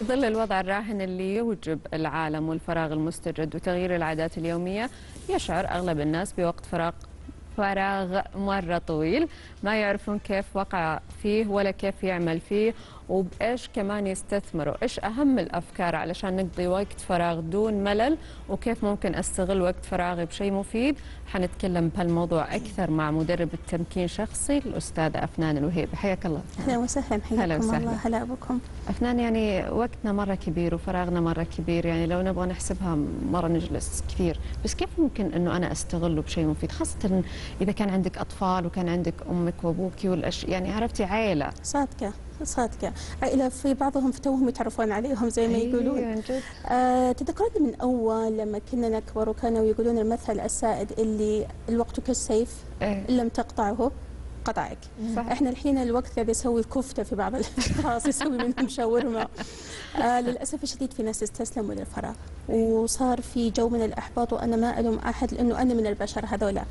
في ظل الوضع الراهن اللي يوجب العالم والفراغ المستجد وتغيير العادات اليومية، يشعر أغلب الناس بوقت فراغ مرة طويل ما يعرفون كيف وقع فيه ولا كيف يعمل فيه وبإيش كمان يستثمروا. إيش أهم الأفكار علشان نقضي وقت فراغ دون ملل، وكيف ممكن أستغل وقت فراغي بشيء مفيد؟ حنتكلم بهالموضوع أكثر مع مدرب التمكين الشخصي الأستاذة أفنان الوهيبي. حياك الله. أهلا وسهلا. حياكم الله. هلا بكم. أفنان، يعني وقتنا مرة كبير وفراغنا مرة كبير، يعني لو نبغى نحسبها مرة نجلس كثير، بس كيف ممكن أنه أنا أستغله بشيء مفيد، خاصة إذا كان عندك أطفال وكان عندك أمك وأبوك يعني عرفتي عائلة صادقة عائلة، في بعضهم في توهم يتعرفون عليهم زي ما يقولون. تذكرون من أول لما كنا نكبر وكانوا يقولون المثل السائد اللي الوقت كالسيف إن لم تقطعه قطعك. احنا الحين الوقت قاعد يسوي كفتة في بعض الاشخاص، يسوي منهم شاورما. للأسف الشديد في ناس استسلموا للفراغ وصار في جو من الإحباط، وأنا ما ألوم أحد لأنه أنا من البشر هذولا.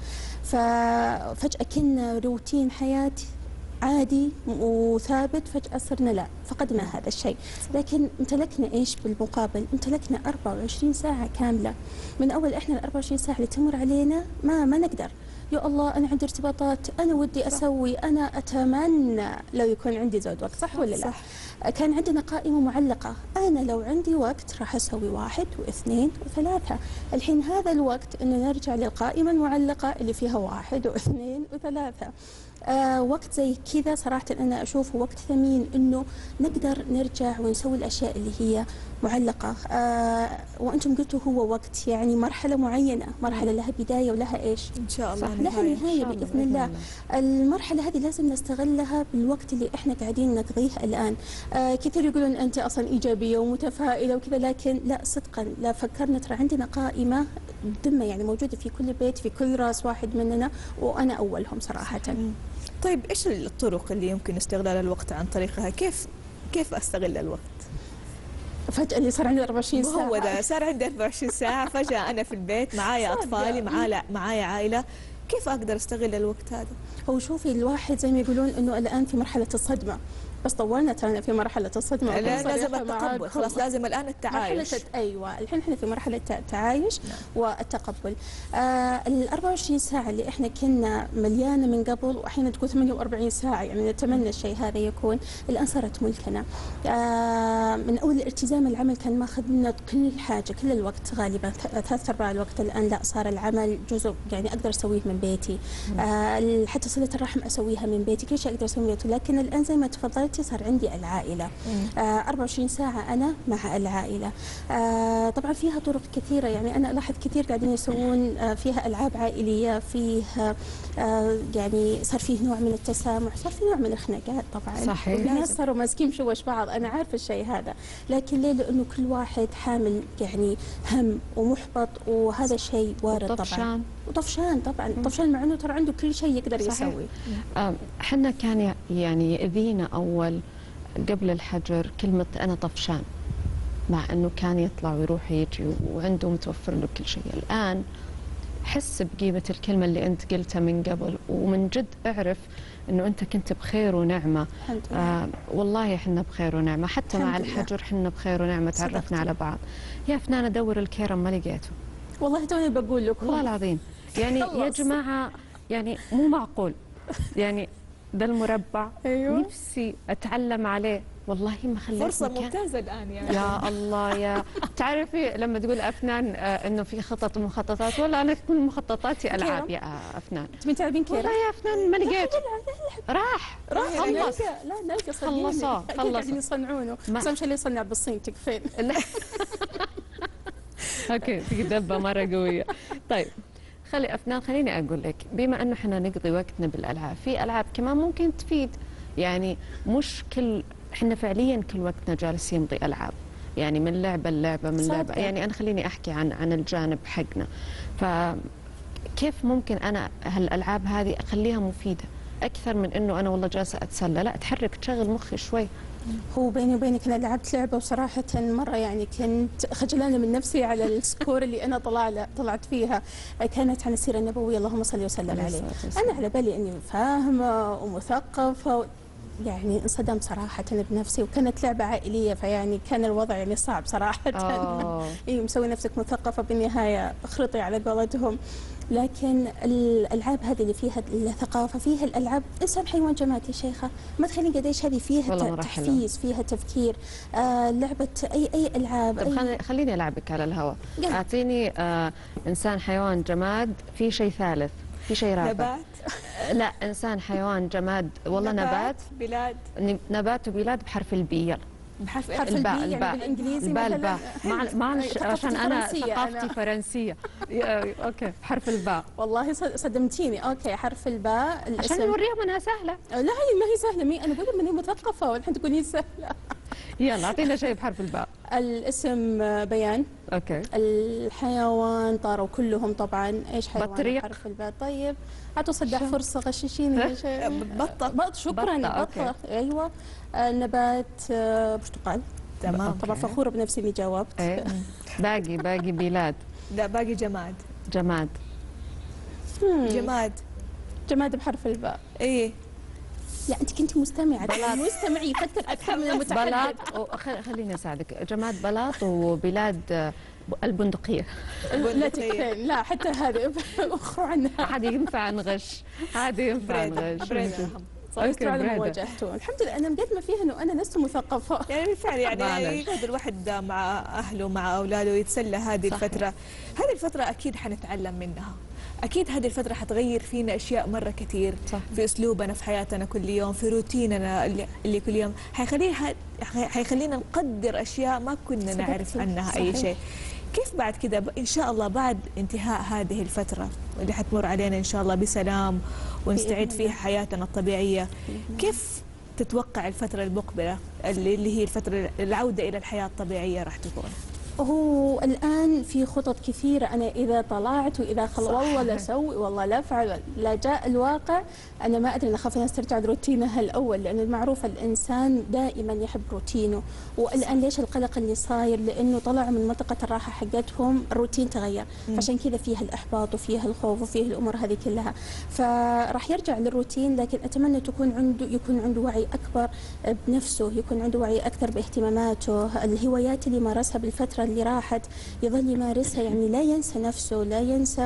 ففجأة كنا روتين حياتي عادي وثابت، فجأة صرنا لا، فقدنا هذا الشيء. لكن امتلكنا ايش بالمقابل؟ امتلكنا 24 ساعة كاملة. من أول احنا ال 24 ساعة اللي تمر علينا ما نقدر. يا الله أنا عندي ارتباطات، أنا ودي أسوي، أنا أتمنى لو يكون عندي زود وقت، صح ولا لا؟ كان عندنا قائمة معلقة، أنا لو عندي وقت راح أسوي 1 و2 و3. الحين هذا الوقت إنه نرجع للقائمة المعلقة اللي فيها 1 و2 و3. وقت زي كذا صراحة أنا أشوفه وقت ثمين، إنه نقدر نرجع ونسوي الأشياء اللي هي معلقة. وأنتم قلتوا هو وقت، يعني مرحلة معينة، مرحلة لها بداية ولها إيش؟ إن شاء الله لها نهاية بإذن الله. المرحلة هذه لازم نستغلها بالوقت اللي إحنا قاعدين نقضيه الآن. كثير يقولون أنت أصلا إيجابية ومتفائلة وكذا، لكن لا، صدقا لا فكرنا ترى عندنا قائمة دمة يعني موجودة في كل بيت، في كل راس واحد مننا، وأنا أولهم صراحة. طيب إيش الطرق اللي يمكن استغلال الوقت عن طريقها؟ كيف أستغل الوقت؟ فجأة اللي صار عندي 24 ساعة، هو ده صار عندي 24 ساعة، فجأة أنا في البيت معايا أطفالي، معايا عائلة، كيف أقدر أستغل الوقت هذا؟ هو شوفي الواحد زي ما يقولون إنه الآن في مرحلة الصدمة، بس طولنا ترى في مرحلة الصدمة. لازم التقبل، خلاص لازم الآن التعايش. أيوة الحين احنا في مرحلة التعايش والتقبل. ال 24 ساعة اللي احنا كنا مليانة من قبل، وأحيانا تكون 48 ساعة، يعني نتمنى الشيء هذا يكون، الآن صارت ملكنا. من أول الالتزام العمل كان ماخذ منا كل حاجة، كل الوقت غالبا 3/4 الوقت. الآن لا، صار العمل جزء يعني أقدر أسويه من بيتي. حتى صلة الرحم أسويها من بيتي، كل شيء أقدر أسويه من بيتي. لكن الآن زي ما تفضلت صار عندي العائلة، 24 ساعة أنا مع العائلة. طبعا فيها طرق كثيرة، يعني أنا ألاحظ كثير قاعدين يسوون فيها ألعاب عائلية، فيها يعني صار فيه نوع من التسامح، صار فيه نوع من الخناقات طبعا. صحيح. الناس صاروا ماسكين شوش بعض، أنا عارفة الشيء هذا، لكن ليه؟ لأنه كل واحد حامل يعني هم ومحبط، وهذا الشيء وارد طبعا. وطفشان طبعا، طفشان مع أنه ترى عنده كل شيء يقدر يسوي. حنا كان يعني يأذينا أول قبل الحجر كلمة أنا طفشان، مع أنه كان يطلع ويروح يجي وعنده متوفر له كل شيء. الآن حس بقيمة الكلمة اللي أنت قلتها من قبل، ومن جد اعرف أنه أنت كنت بخير ونعمة. الحمد لله. والله حنا بخير ونعمة، حتى مع الحجر حنا بخير ونعمة، تعرفنا على بعض. يا فنان أدور الكيرم ما لقيته، والله توني بقول لكم والله العظيم. يعني يا جماعة يعني مو معقول، يعني ده المربع أيوة. نفسي أتعلم عليه، والله ما خليت فرصة ممتازة الآن يعني. يا الله. يا تعرفي لما تقول أفنان إنه في خطط ومخططات، ولا أنا كل مخططاتي ألعاب يا أفنان. تبين تلعبين كيرم؟ والله يا أفنان ما لقيت. راح خلص. لا نلقى، خلصوه قاعدين يصنعونه، بس أهم شيء اللي يصنع بالصين تكفين. اوكي، في دبة مرة قوية. طيب خلي أفنان، خليني أقول لك، بما أنه احنا نقضي وقتنا بالألعاب، في ألعاب كمان ممكن تفيد. يعني مش احنا فعليا كل وقتنا جالسين نضيع ألعاب، يعني من لعبة للعبة من لعبة. يعني أنا خليني أحكي عن الجانب حقنا. فكيف ممكن أنا هالألعاب هذه أخليها مفيدة أكثر من أنه أنا والله جالسة أتسلى؟ لا، تحرك تشغل مخي شوي. هو بيني وبينك أنا لعبت لعبة وصراحة مرة يعني كنت خجلانة من نفسي على السكور اللي أنا طلعت فيها. كانت عن السيرة النبوية، اللهم صل وسلم عليه. أنا على بالي أني فاهمة ومثقفة، يعني انصدمت صراحة بنفسي، وكانت لعبة عائلية، فيعني كان الوضع يعني صعب صراحة. إيه، مسوي نفسك مثقفة، بالنهاية اخرطي على قولتهم. لكن الألعاب هذه اللي فيها الثقافة، فيها الألعاب إنسان حيوان جماد يا شيخة، ما تخلين قديش هذه فيها تحفيز، فيها تفكير. لعبة أي ألعاب. طب خليني ألعبك على الهواء. أعطيني إنسان حيوان جماد في شيء ثالث، في شيء رابع. نبات؟ لا، إنسان حيوان جماد والله نبات. بلاد؟ نبات وبلاد بحرف البي. يلا بحرف الباء. يعني بالانجليزي الباء. معلش عشان انا ثقافتي فرنسيه. اوكي، حرف الباء. والله صدمتيني. اوكي، حرف الباء. عشان نوريهم انها سهله. لا، هي ما هي سهله. انا بقول اني مثقفه والحين تقولين سهله. يلا اعطينا شيء بحرف الباء. الاسم بيان. اوكي. الحيوان طاروا كلهم طبعا. ايش حيوان بطريق. بحرف الباء؟ طيب اعطوا صدح فرصه، غششيني. بطه. شكرا. بطه. ايوه. النبات برتقال. تمام. طبعا فخوره بنفسي اني جاوبت. ايه. باقي بلاد. لا، باقي جماد. جماد بحرف الباء. ايه. لا، انت كنتي مستمعه. المستمع يفكر اكثر من المتحدث. بلاط. خليني اساعدك. جماد بلاط، وبلاد البندقيه. لا تكفين. لا، حتى هذه اخروا عنها. هذه ينفع نغش. صرت على ما واجهته. الحمد لله انا مقدمه فيها انه انا لست مثقفه. يعني بالفعل يعني يقعد الواحد مع اهله مع اولاده يتسلى هذه الفتره. هذه الفتره اكيد حنتعلم منها. اكيد هذه الفتره حتغير فينا اشياء مره كثير. في اسلوبنا في حياتنا كل يوم، في روتيننا اللي كل يوم حيخلينا نقدر اشياء ما كنا نعرف عنها اي شيء. كيف بعد كده ان شاء الله بعد انتهاء هذه الفتره اللي حتمر علينا ان شاء الله بسلام ونستعيد فيها حياتنا الطبيعيه، كيف تتوقع الفتره المقبله اللي هي الفتره العوده الى الحياه الطبيعيه راح تكون؟ هو الآن في خطط كثيرة. أنا إذا طلعت وإذا والله لا أسوي والله لا أفعل، لا جاء الواقع أنا ما أدري. أنا أخاف الناس ترجع لروتينها الأول، لأن المعروف الإنسان دائما يحب روتينه. والآن ليش القلق اللي صاير؟ لأنه طلعوا من منطقة الراحة حقتهم، الروتين تغير، عشان كذا فيها الإحباط وفيها الخوف وفيها الأمور هذه كلها. فراح يرجع للروتين، لكن أتمنى يكون عنده وعي أكبر بنفسه، يكون عنده وعي أكثر باهتماماته، الهوايات اللي مارسها بالفترة اللي راحت يظل يمارسها. يعني لا ينسى نفسه، لا ينسى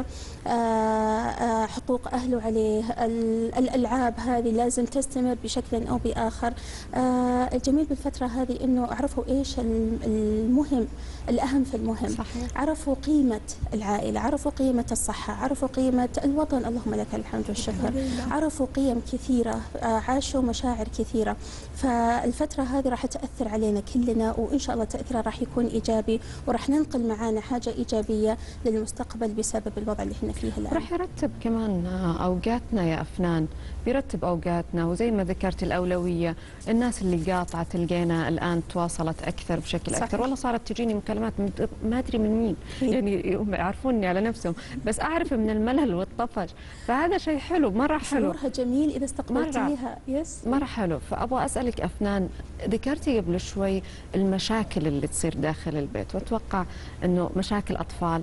حقوق أهله عليه. الألعاب هذه لازم تستمر بشكل أو بآخر. الجميل بالفترة هذه أنه عرفوا إيش المهم، الأهم في المهم. صحيح. عرفوا قيمة العائلة، عرفوا قيمة الصحة، عرفوا قيمة الوطن، اللهم لك الحمد والشكر. عرفوا قيم كثيرة، عاشوا مشاعر كثيرة. فالفترة هذه راح تأثر علينا كلنا، وإن شاء الله تأثيرها راح يكون إيجابي، وراح ننقل معانا حاجة إيجابية للمستقبل بسبب الوضع اللي احنا فيه الآن. راح يرتب كمان أوقاتنا يا أفنان، بيرتب أوقاتنا، وزي ما ذكرت الأولوية. الناس اللي قاطعة تلقينا الآن تواصلت أكثر بشكل أكثر. والله صارت تجيني مكالمات ما أدري من مين، يعني هم يعرفوني على نفسهم بس أعرف من الملل والطفش. فهذا شيء حلو، مرة حلو، شعورها جميل إذا استقبلتيها. مرة حلو. فأبغى أسألك أفنان، ذكرتي قبل شوي المشاكل اللي تصير داخل البيت، وأتوقع أنه مشاكل أطفال،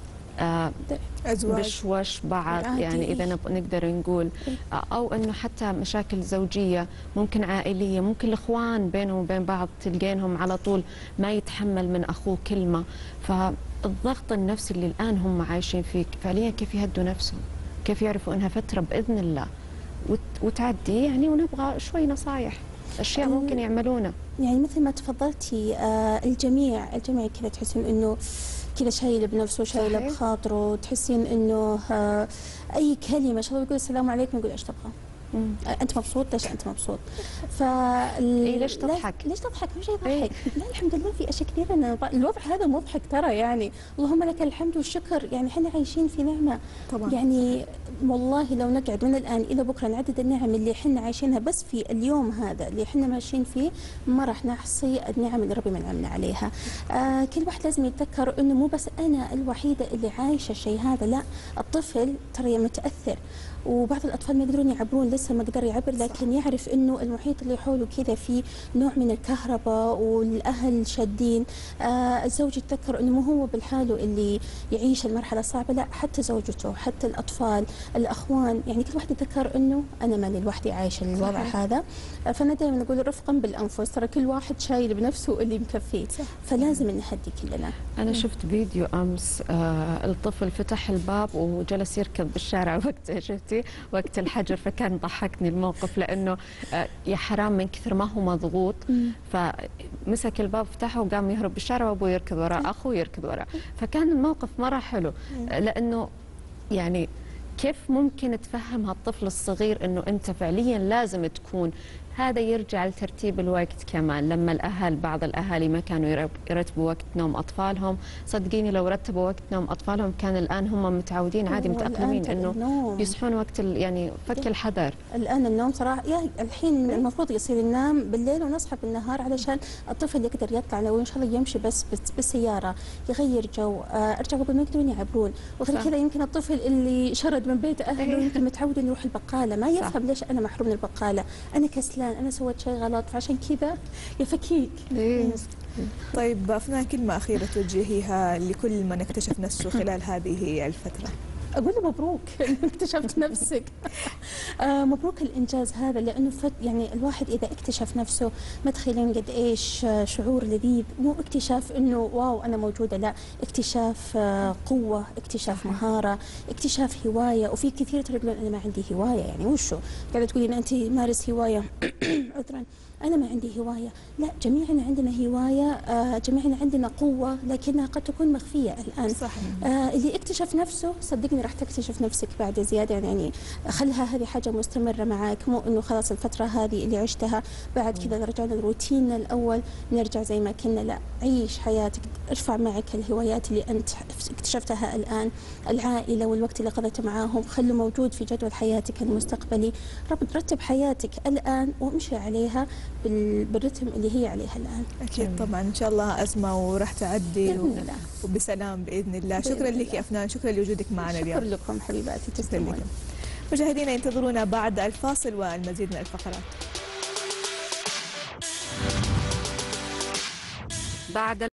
أزواج، بشوش بعض، يعني إذا نقدر نقول، أو أنه حتى مشاكل زوجية، ممكن عائلية، ممكن الإخوان بينهم وبين بعض تلقينهم على طول ما يتحمل من أخوه كلمة. فالضغط النفسي اللي الآن هم عايشين فيه فعليا كيف يهدوا نفسهم؟ كيف يعرفوا أنها فترة بإذن الله وتعدي يعني؟ ونبغى شوي نصايح، أشياء ممكن يعملونها. يعني مثل ما تفضلتي، الجميع كذا تحسين أنه كذا شايله بنفسه، شايله بخاطره، تحسين انه اي كلمه شغله يقول السلام عليكم يقول ايش تبغى؟ انت مبسوط؟ ليش انت مبسوط؟ ليش تضحك؟ ليش تضحك؟ مش يضحك. لا الحمد لله في اشياء كثيره. الوضع هذا مضحك ترى، يعني اللهم لك الحمد والشكر. يعني احنا عايشين في نعمه طبعا. يعني والله لو نقعد من الان الى بكره نعدد النعم اللي احنا عايشينها بس في اليوم هذا اللي احنا ماشيين فيه، ما راح نحصي النعم اللي ربي منعمنا عليها. كل واحد لازم يتذكر انه مو بس انا الوحيده اللي عايشه الشيء هذا، لا، الطفل ترى متاثر، وبعض الاطفال ما يقدرون يعبرون لسه ما قدر يعبر، لكن يعرف انه المحيط اللي حوله كذا فيه نوع من الكهرباء والاهل شادين. الزوج يتذكر انه مو هو بالحاله اللي يعيش المرحله الصعبه، لا حتى زوجته، حتى الاطفال، الاخوان، يعني كل واحد يتذكر انه انا ماني لوحدي عايشه الوضع هذا. فانا دائما نقول رفقا بالانفس، ترى كل واحد شايل بنفسه اللي مكفيه، فلازم نهدي كلنا. انا شفت فيديو امس، الطفل فتح الباب وجلس يركض بالشارع وقت شفتي وقت الحجر، فكان ضحكني الموقف لانه يا حرام من كثر ما هو مضغوط، فمسك الباب فتحه وقام يهرب بالشارع وابوه يركض وراه، اخوه يركض وراه، فكان الموقف مره حلو. لانه يعني كيف ممكن تفهم هالطفل الصغير انه انت فعليا لازم تكون. هذا يرجع لترتيب الوقت كمان. لما الاهل، بعض الاهالي ما كانوا يرتبوا وقت نوم اطفالهم، صدقيني لو رتبوا وقت نوم اطفالهم كان الان هم متعودين عادي متاقلمين انه يصحون وقت يعني فك الحذر. الان النوم صراحه الحين المفروض يصير ينام بالليل ونصحى بالنهار علشان الطفل يقدر يطلع، لو ان شاء الله يمشي بس بالسياره، يغير جو، ارجع قبل ما يقدرون يعبرون. وغير كذا يمكن الطفل اللي شرد من بيت اهله يمكن متعود انه يروح البقاله، ما يفهم ليش انا محروم من البقاله، انا كسلان، أنا سويت شيء غلط، فعشان كذا يفكيك. طيب أفنان، كلمة أخيرة توجهيها لكل من اكتشف نفسه خلال هذه الفترة؟ أقول له مبروك اكتشفت نفسك. مبروك الإنجاز هذا، لأنه يعني الواحد إذا اكتشف نفسه ما تخيلين قد إيش شعور لذيذ. مو اكتشاف إنه واو أنا موجودة، لا، اكتشاف قوة، اكتشاف مهارة، اكتشاف هواية. وفي كثير ترى يقولون أنا ما عندي هواية، يعني وشو قاعدة تقولين أنت مارس هواية عذرا أنا ما عندي هواية. لا، جميعنا عندنا هواية، جميعنا عندنا قوة، لكنها قد تكون مخفية الآن. صحيح. اللي اكتشف نفسه صدقني راح تكتشف نفسك بعد زيادة، يعني خلها هذه حاجة مستمرة معك، مو إنه خلاص الفترة هذه اللي عشتها بعد كذا رجعنا لروتيننا الأول نرجع زي ما كنا. لا، عيش حياتك، ارفع معك الهوايات اللي أنت اكتشفتها الآن، العائلة والوقت اللي قضيته معاهم خلوا موجود في جدول حياتك المستقبلي. رتب حياتك الآن وامشي عليها بالرتم اللي هي عليها الآن. أكيد طبعا، إن شاء الله أزمة وراح تعدي وبسلام بإذن الله. شكرا لك يا أفنان، شكرا لوجودك معنا اليوم. شكرا لكم حبيباتي، تسلمون. مشاهدينا انتظرونا بعد الفاصل والمزيد من الفقرات. بعد